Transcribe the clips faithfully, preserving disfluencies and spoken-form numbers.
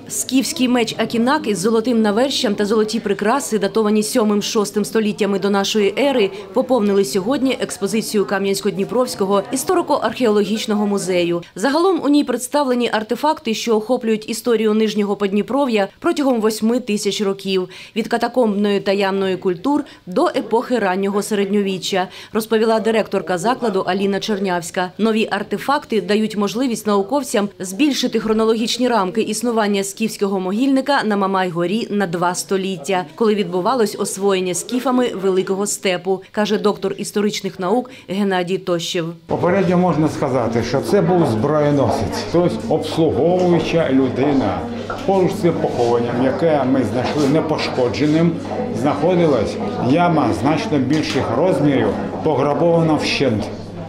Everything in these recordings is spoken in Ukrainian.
Скіфський меч Акінак із золотим навершям та золоті прикраси, датовані сьомим-шостим століттями до нашої ери, поповнили сьогодні експозицію Кам'янсько-Дніпровського історико-археологічного музею. Загалом у ній представлені артефакти, що охоплюють історію Нижнього Подніпров'я протягом восьми тисяч років – від катакомбної та ямної культур до епохи раннього середньовіччя, розповіла директорка закладу Аліна Чернявська. Нові артефакти дають можливість науковцям збільшити хронологічні рамки існування скіфського могильника на Мамай-горі на два століття, коли відбувалось освоєння скіфами Великого степу, каже доктор історичних наук Геннадій Тощев. Попередньо можна сказати, що це був зброєносець, тобто обслуговуюча людина. Поруч з цим похованням, яке ми знайшли непошкодженим, знаходилась яма значно більших розмірів, пограбована вщент.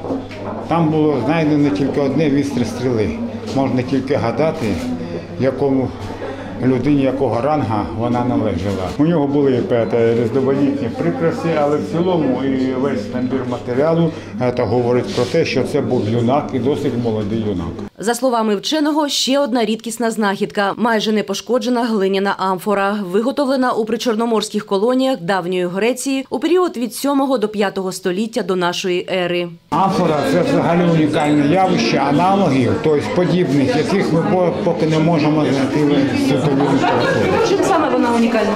Там було знайдено тільки одне вістря стріли. Можна тільки гадати, якому людині якого ранга вона належала. У нього були різноманітні прикраси, але в цілому і весь набір матеріалу це говорить про те, що це був юнак і досить молодий юнак. За словами вченого, ще одна рідкісна знахідка – майже непошкоджена глиняна амфора, виготовлена у причорноморських колоніях давньої Греції у період від сьомого до п'ятого століття до нашої ери. Амфора – це взагалі унікальне явище, аналогів, тобто подібних, яких ми поки не можемо знайти в світовій літературі. Чим саме вона унікальна?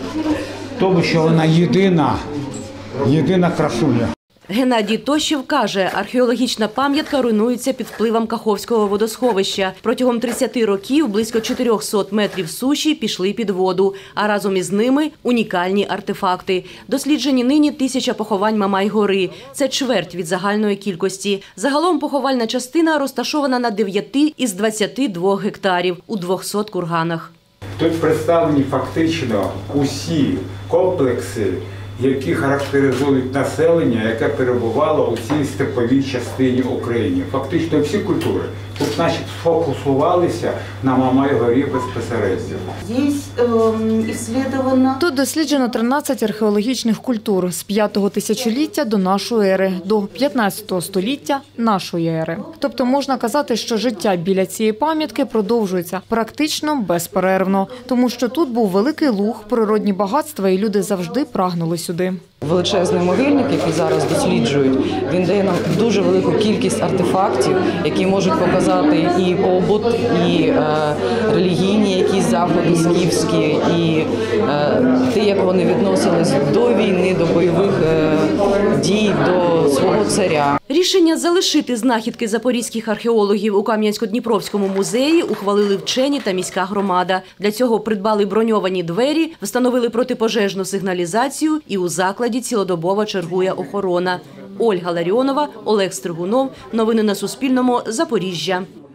Тому що вона єдина, єдина красуня. Геннадій Тощев каже, археологічна пам'ятка руйнується під впливом Каховського водосховища. Протягом тридцяти років близько чотирьохсот метрів суші пішли під воду, а разом із ними унікальні артефакти. Досліджені нині тисяча поховань Мамай-гори. Це чверть від загальної кількості. Загалом поховальна частина розташована на дев'яти із двадцяти двох гектарів у двохсот курганах. Тут представлені фактично усі комплекси, які характеризують населення, яке перебувало у цій степовій частині України. Фактично всі культури тут значить, сфокусувалися на Мамай-горі безпосередньо. Тут досліджено тринадцять археологічних культур з п'ятого тисячоліття до нашої ери, до п'ятнадцятого століття нашої ери. Тобто можна казати, що життя біля цієї пам'ятки продовжується практично безперервно, тому що тут був великий луг, природні багатства і люди завжди прагнули сюди. Величезний могильник, який зараз досліджують, він дає нам дуже велику кількість артефактів, які можуть показати і побут, і е, релігійні якісь заходи скіфські, і е, те, як вони відносились до війни, до бойових е, дій, до свого царя. Рішення залишити знахідки запорізьких археологів у Кам'янсько-Дніпровському музеї ухвалили вчені та міська громада. Для цього придбали броньовані двері, встановили протипожежну сигналізацію і у закладі цілодобово чергує охорона. Ольга Ларіонова, Олег Стригунов. Новини на Суспільному. Запоріжжя.